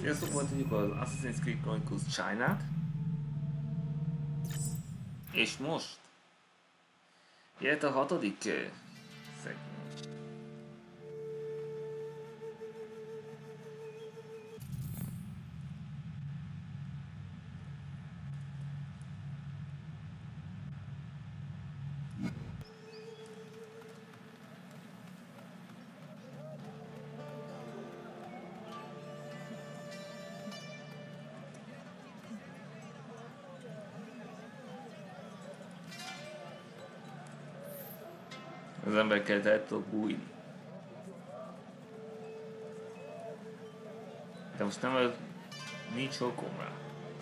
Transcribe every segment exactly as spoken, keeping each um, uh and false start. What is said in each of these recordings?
Sziasztok, folytatjuk az Assassin's Creed Chronicles China-t. És most jött a hatodik szegmens. Az embereket el tudok bújni. De most nem, nincs okom rá.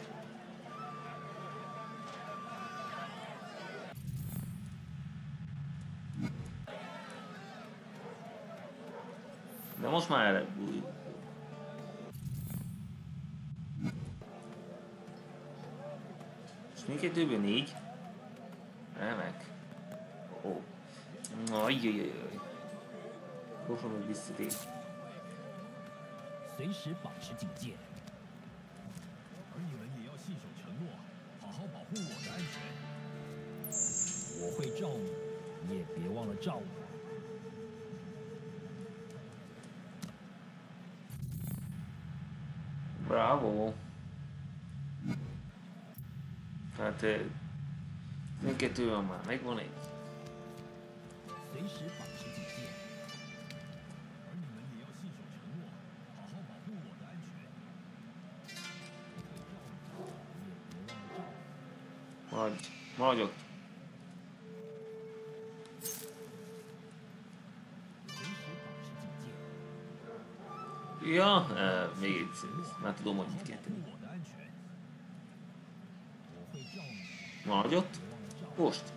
De most már el bújni. És mindkettőből négy? Remek. Ó. Ajjajajaj. Gyorsan meg visszatér. 随时保持警戒，而你们也要信守承诺，好好保护我的安全。我会罩你，你也别忘了罩我。 Bravo! Hát mindkettőben már megvan egy. 随时保持警戒，而你们也要信守承诺，好好保护我的安全。我会罩你，你也别忘了罩我。 Maradj, maradj ott. Ja, uh, még egyszer. Már tudom, hogy mit kell tenni. Maradj ott. Most.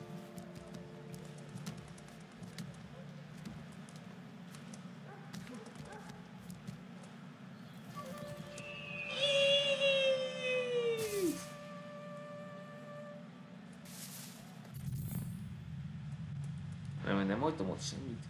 Nem, nem hagytam ott semmit.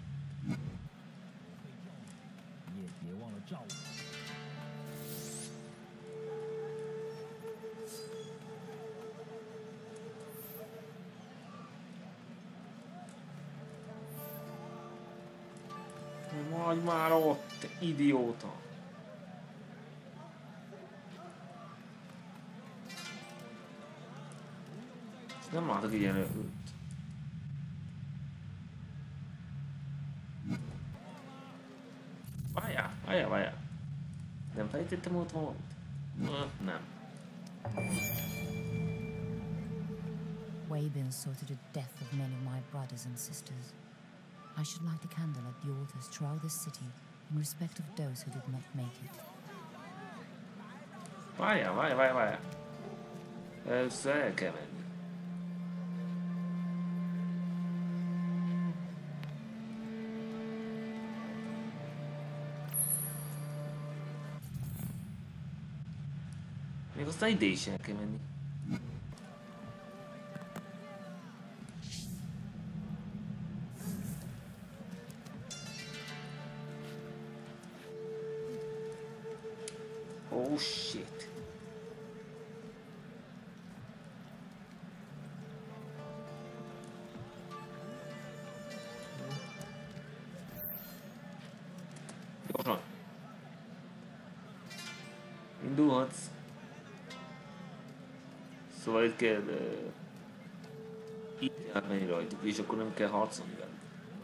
Maradj már ott, te idióta! Nem látok ilyen őt. Várjál, várjál, várjál. Nem fejtettem ott valamit? Nem. Wabin saw to the death of many of my brothers and sisters. I should light the candle at the altars throughout this city in respect of those who did not make it. Várjál, várjál, várjál, várjál. Először el kell menni. Még aztán ide is el kell menni. Oh shit. Gyorsan. Indulhatsz. Szóval itt kell uh, itt átmenni rajtuk, és akkor nem kell harcolni velük.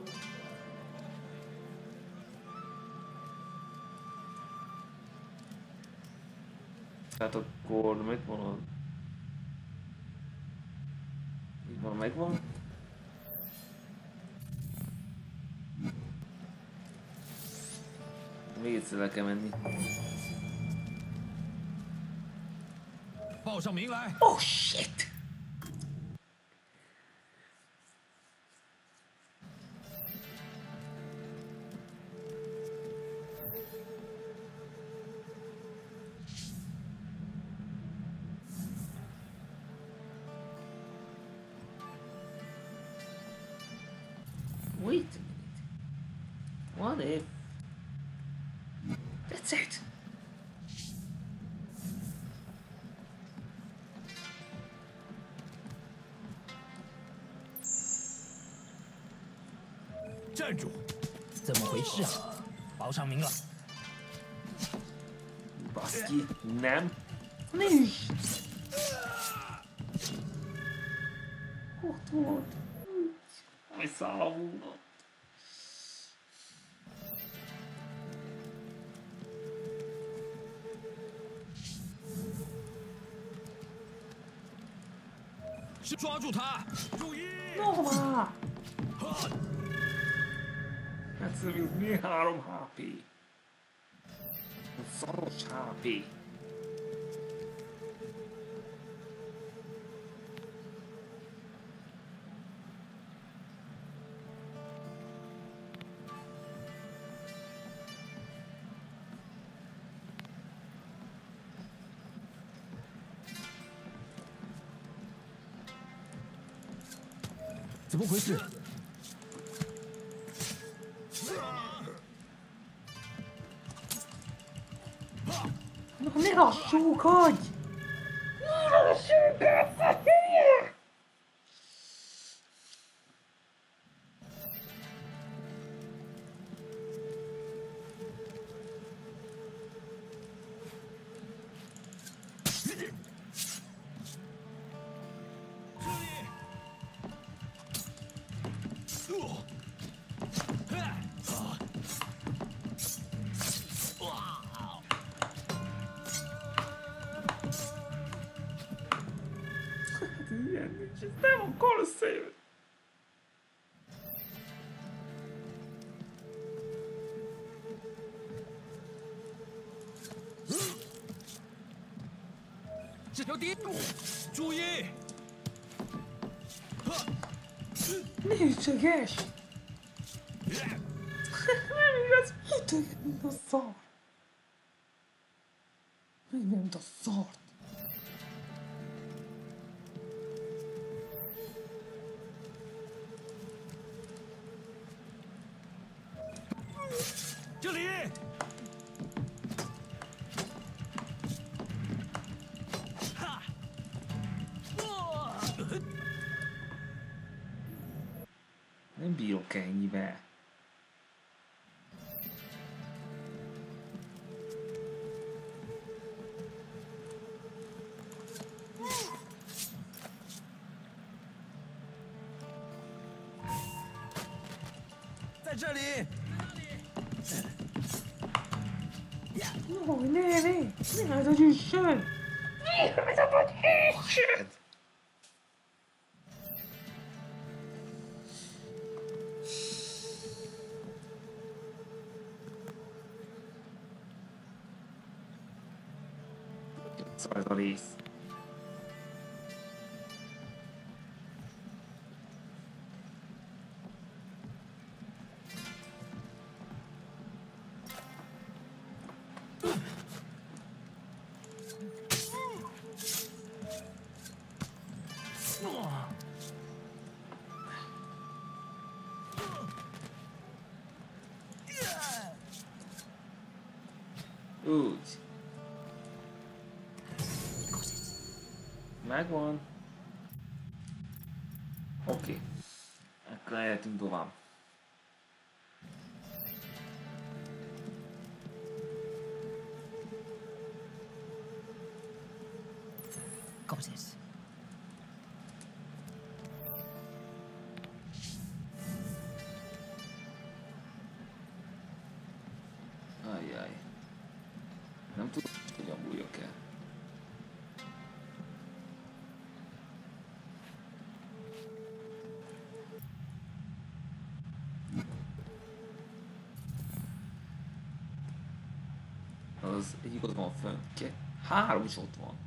Tehát akkor megvan a... Így van, megvan. Még egyszer le kell menni. Oh shit! Wait a minute. What if... That's it. 站住！怎么回事啊？报上名了。 Baszki, nem. Nincs! Ott volt. Elszállunk. 抓住他！注意！ No már! Egyszerűen mi három há pé? Szaros há pé. 怎么回事？ Ne lassúkodj! Ne lassúkodj, a hülye! Ilyen nincs, ez nem a Colosseum. Négységes! Nem igaz, ütök, mint a szar. Meg mint a szart. Nem bírok ennyivel. No, ne, ne! Ne hagyod, hogy üssön! Ne hagyod, hogy üssön! Szóval ez a rész. Úgy. Megvan. Oké. Okay. Akkor eljöttünk tovább. Got it. Ajjaj. Nem tudom, hogyan bújjak el. Az egyik ott van fönn. Két, három is ott van.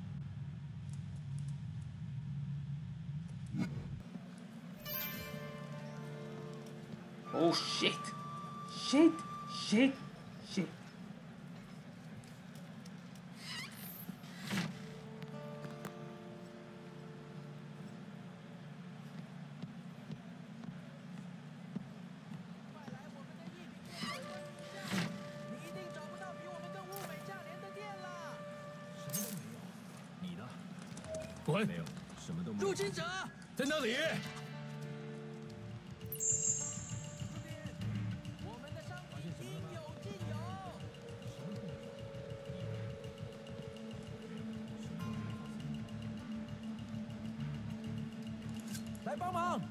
Oh shit! Shit! Shit! Shit! 滚！没有，什么都没有。入侵者在那里。 来帮忙。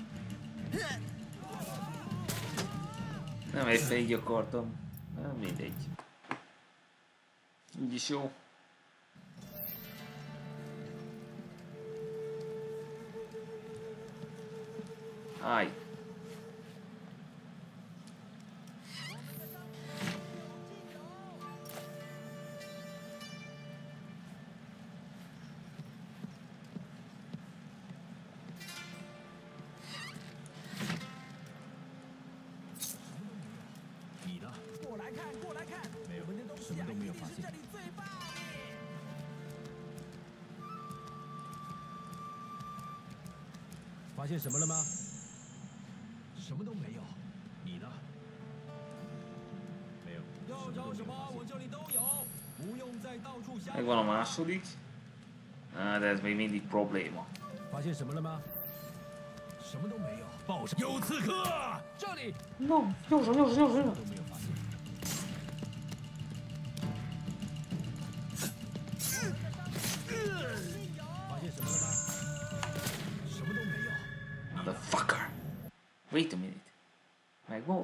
Nem éppen így akartam. Nem mindegy. Így is jó. Állj! 发现什么了吗？什么都没有。你呢？没有。要找什么？我这里都有，不用再到处瞎。 Megvan a második. Á, de ez még mindig probléma. 发现什么了吗？什么都没有。报上有刺客，这里。 No， 右手右手右手。 都没有发现。发现什么了吗？什么都没有。 Motherfucker! Wait a minute. Megvolt?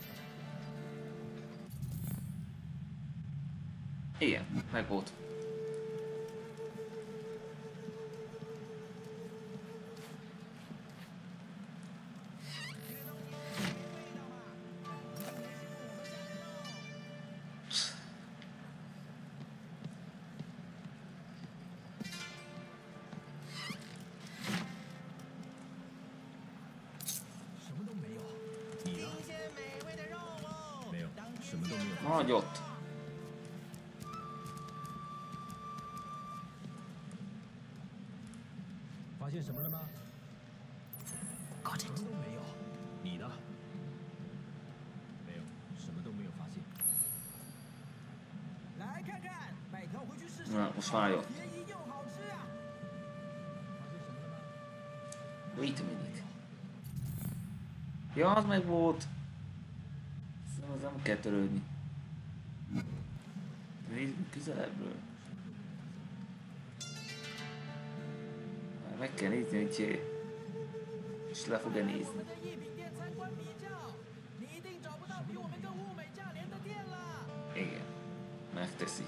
Igen, megvolt. Nagyot. Got it. 你呢？没有，什么都没有发现。来看看，买条回去试试。 Na, most már jött. Wait a minute. Ja, az meg volt. Szóval az nem kell törődni. Nézzük közelebbről. Meg kell nézni, hogy és le fog-e nézni. Igen, megteszi.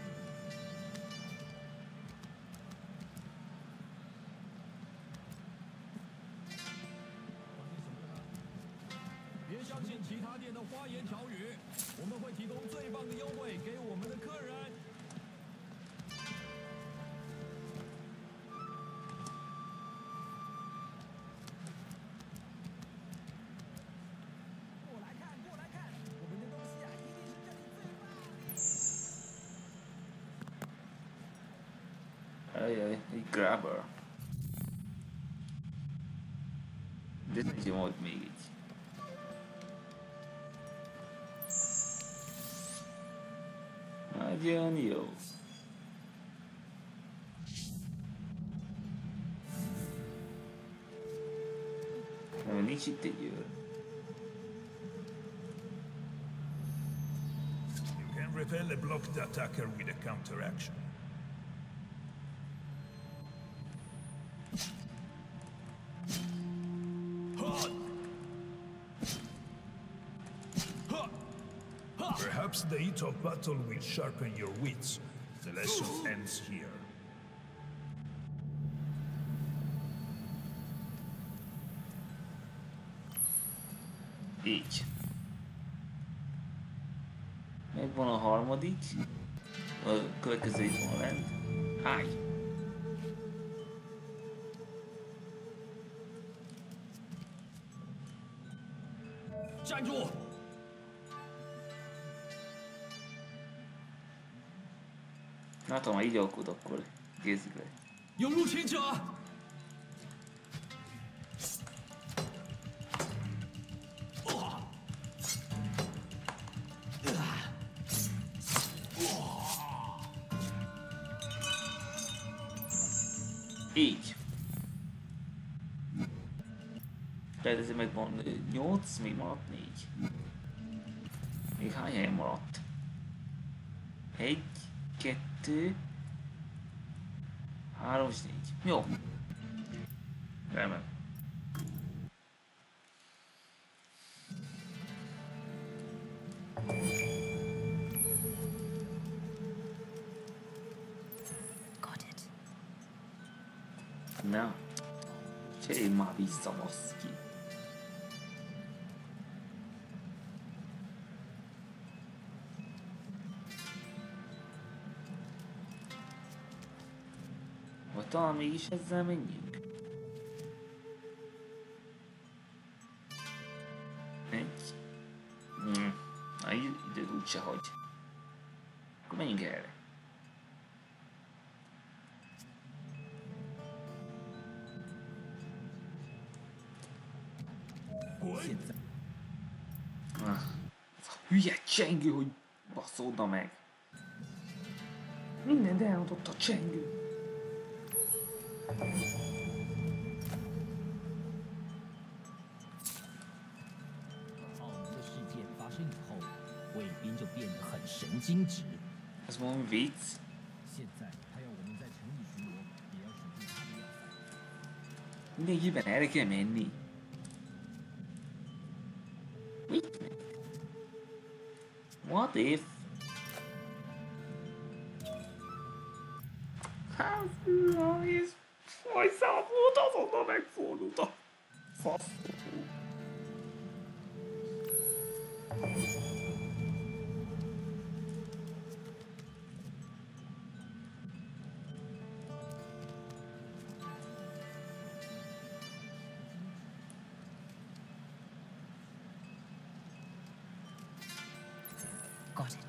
Ajaj, egy grabber. De ez jó volt még így. Nagyon jó. Nem, nincs itt egy őr. You can repel a blocked attacker with a counteraction. Perhaps the heat of battle will sharpen your wits. The lesson ends here. Így. Megvan a harmadik. A következő itt van lent. Háj! Hát ha már így alkod, akkor gézzük le. 有入侵者！ Így. Tehát ez megvan nyolc, még maradt négy. Még hány helyen maradt? Egy, kettő, három és négy. Jó. Remek. Na, cserélj már vissza, baszki. Vagy talán mégis ezzel menjünk? Egy. Hmm. Na, időt úgyse hagy. Akkor menjünk erre. Ah, ez a hülye csengő, hogy baszódna meg. Mindent eladott a csengő. 奥尼的事件发生以后，卫兵就变得很神经质。 Ez valami vicc. 现在他要我们在城里巡逻，也要守住他的要塞。 Mindenkiben erre kell menni. Mit? What if? Hát, ez fajszát volt, azonnal megfordult a fasz. Got it.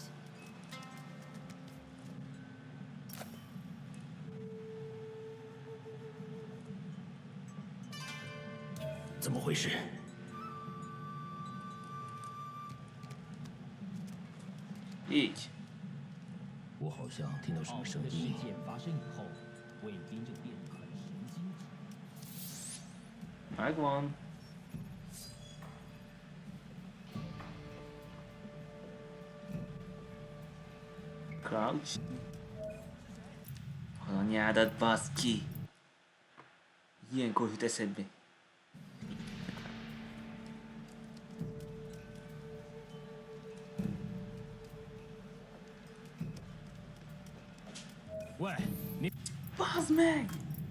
怎么回事？ Így. 我好像听到什么声音。事件发生以后，卫兵就变得很神经质。 Megvan. Crouch. Az anyádat, basz ki. Ilyenkor jut eszedbe. 喂，你 Bazd meg!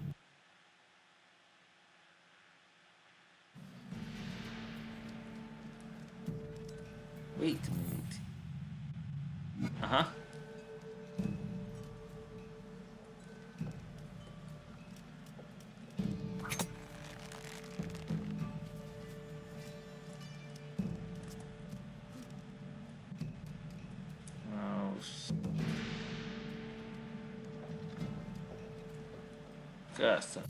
Wait a minute. Aha. Oh, shit. Köszönöm.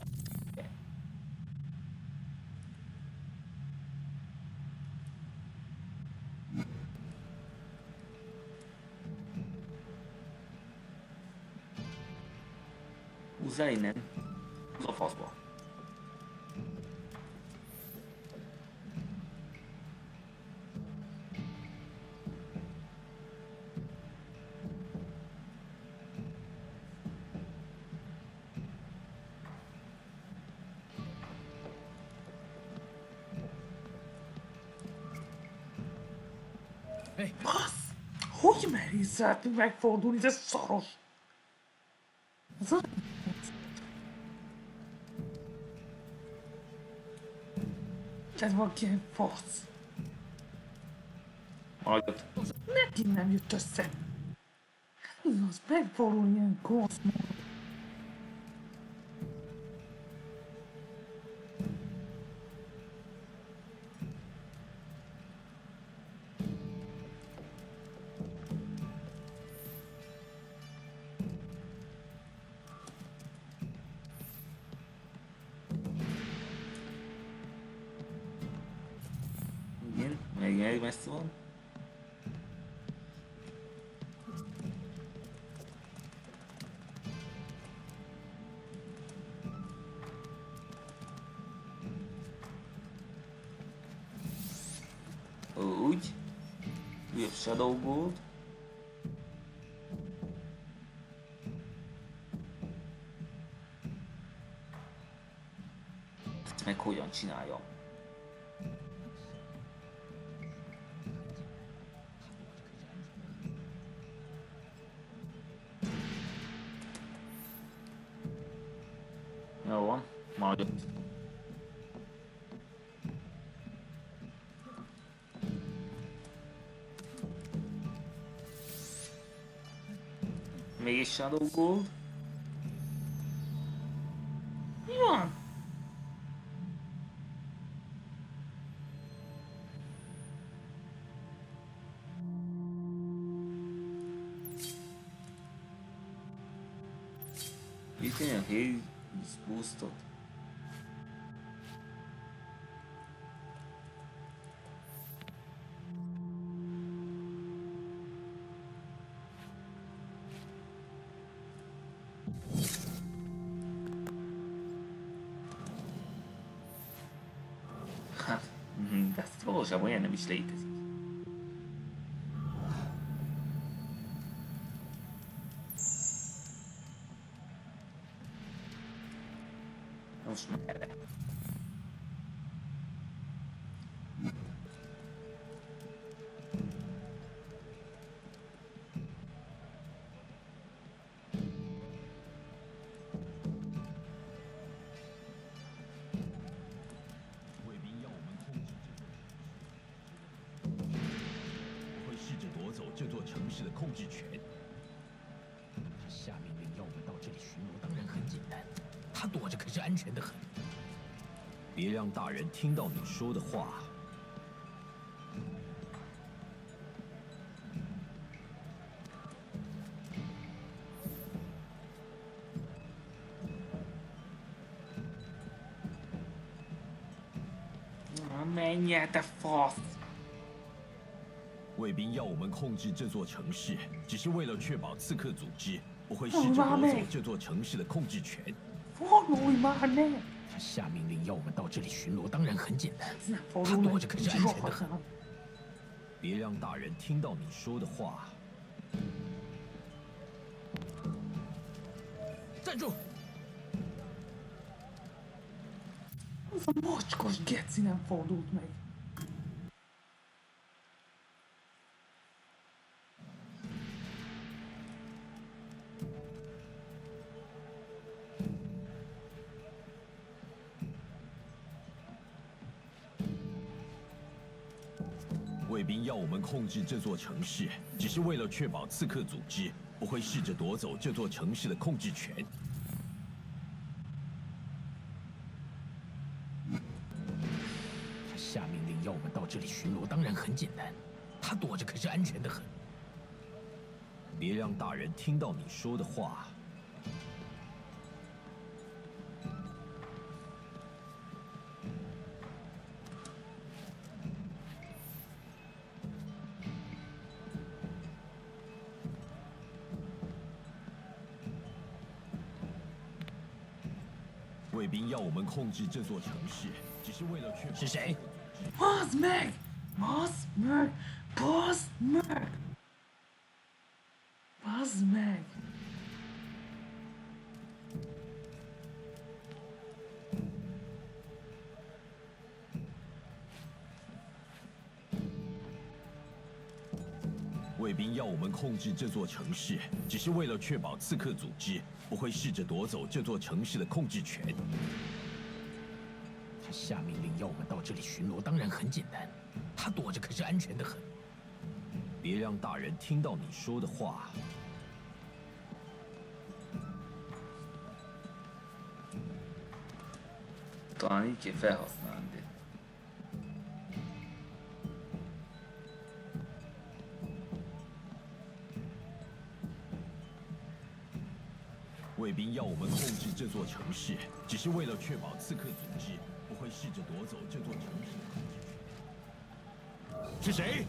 Húzzál innen. Húzz a faszba. Hey. Basz! Hogy merészelt megfordulni, ez szaros! Ez a... Ez valaki ilyen fasz. Maradjott. Neki nem jött össze. Igaz, megfordul ilyen kosz. Igen, még elég messze van. Úgy. Újabb Shadow Gold. Ezt meg hogyan csináljam? Jó van. 猫就。Make it shadow gold. Yeah. Item haze is boosted. Das rosa buena مش létezik. Most már 这座城市的控制权。他下命令要我们到这里巡逻，当然很简单。他躲着可是安全的很。别让大人听到你说的话。 Menjél fasz！ 卫兵要我们控制这座城市，只是为了确保刺客组织不会试着夺走这座城市的控制权。他下命令要我们到这里巡逻，当然很简单。他躲着可是安全的很。别让大人听到你说的话。站住 ！Az a mocskos geci nem fordult meg. 卫兵要我们控制这座城市，只是为了确保刺客组织不会试着夺走这座城市的控制权。他下命令要我们到这里巡逻，当然很简单。他躲着可是安全的很。别让大人听到你说的话。 卫兵要我们控制这座城市，只是为了确保。是谁 ？Boss Meg, Boss Meg, Boss Meg, Boss Meg。 卫兵要我们控制这座城市，只是为了确保刺客组织不会试着夺走这座城市的控制权。他下命令要我们到这里巡逻，当然很简单。他躲着可是安全的很。别让大人听到你说的话。 Talán így kéne felhasználni. 卫兵要我们控制这座城市，只是为了确保刺客组织不会试着夺走这座城市的控制权。是谁？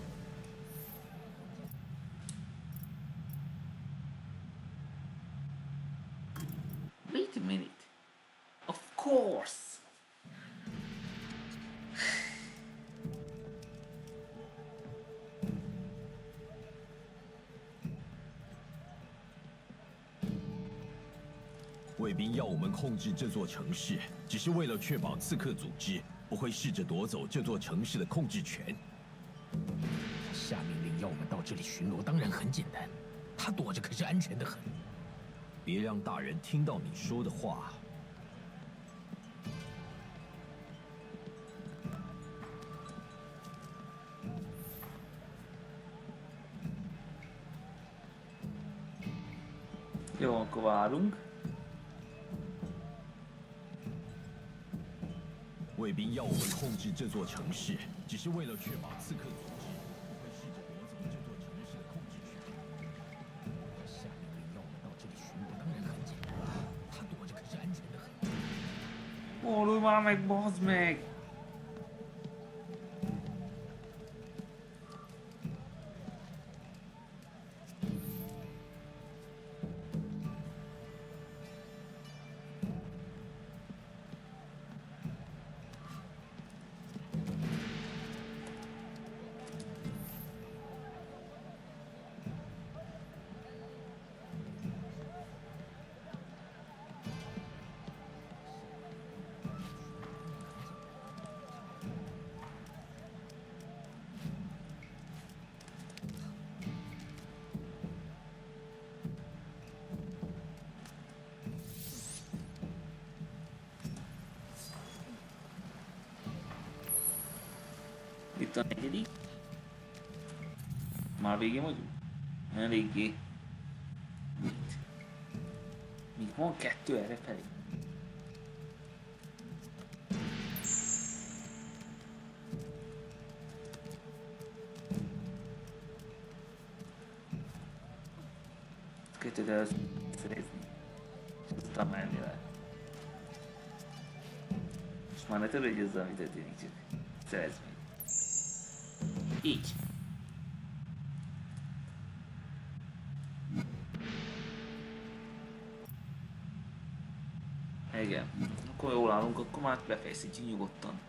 Wait a minute. Of course. 卫兵要我们控制这座城市，只是为了确保刺客组织不会试着夺走这座城市的控制权。他下命令要我们到这里巡逻，当然很简单。他躲着可是安全的很。别让大人听到你说的话。 Jó, akkor várunk. 卫兵要我们控制这座城市，只是为了确保刺客组织不会试着夺走这座城市的控制权。他下命令要我们到这里巡逻，当然很简单，他躲着可是安全的很。 Fordulj már meg, bazd meg! Itt a negyedik. Már végén vagyunk? Eléggé. Mit? Még van kettő erre felé. Kettőt el szerezni. És aztán menni le. És már ne törődj ezzel, ami történik, csak szerezd meg. Így. Igen. Akkor jól állunk, akkor már befejezhetjük nyugodtan.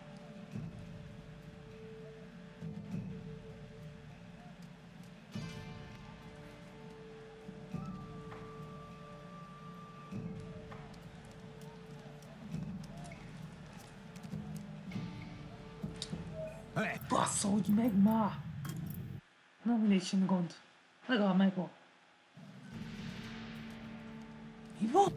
Basszódj meg már! Na, mindegy, semmi gond. Legalább megvan. Mi van?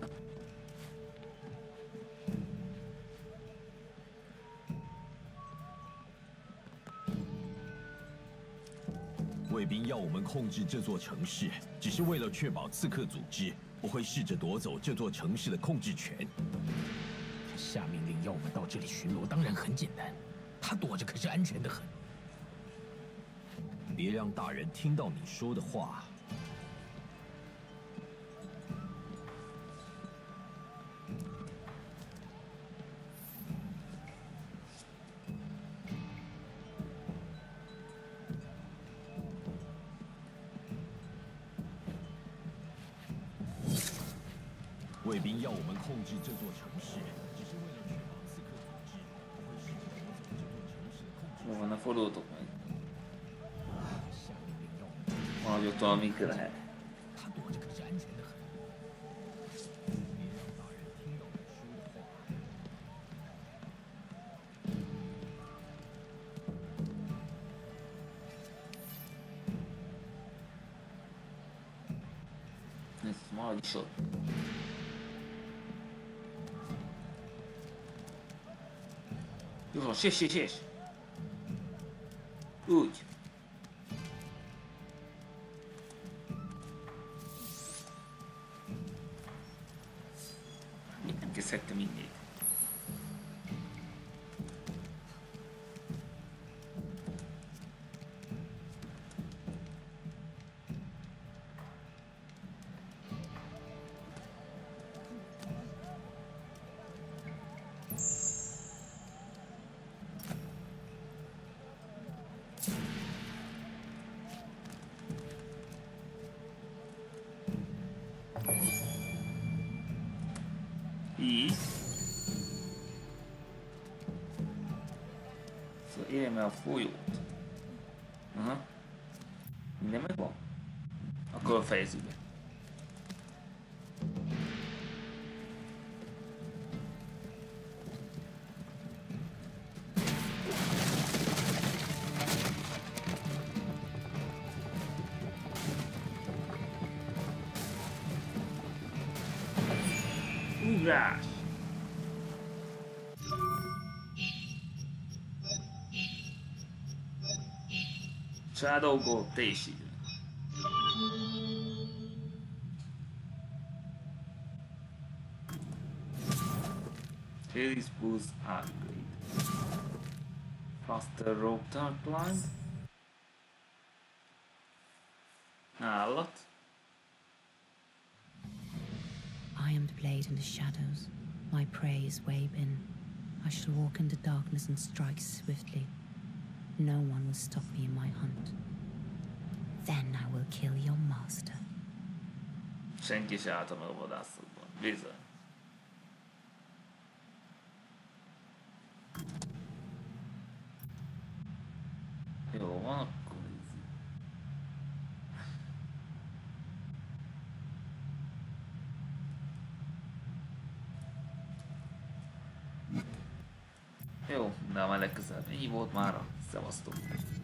卫兵要我们控制这座城市，只是为了确保刺客组织不会试着夺走这座城市的控制权。他下命令要我们到这里巡逻，当然很简单，他躲着可是安全的很。别让大人听到你说的话。 卫兵要我们控制这座城市，只是为了确保刺客组织不会试着夺走这座城市的控制。 Jó, ne fordultok meg. 下命令要我们 Valahogy ott valami lehet. 他躲着可是安全的很。别让大人听到你说的话。 Ez maradj is ott. Jó van, sés, sés, sés! Úgy. Nem kezdhettem innét. Így. Szóval éljem el a folyót. Aha. Minden megvan? Akkor fejezzük be. Ugrás! Shadow Gold, te is így. Release boost upgrade. Faster rope turn climb. Állat. I am the blade in the shadows. My prey is Wabin. I shall walk in the darkness and strike swiftly. No one will stop me in my hunt. Then I will kill your master. Senki se állt a vadászatban. Bizony. Jó van, akkor easy. Jó, de már legközelebb ennyi volt mára. Szevasztok!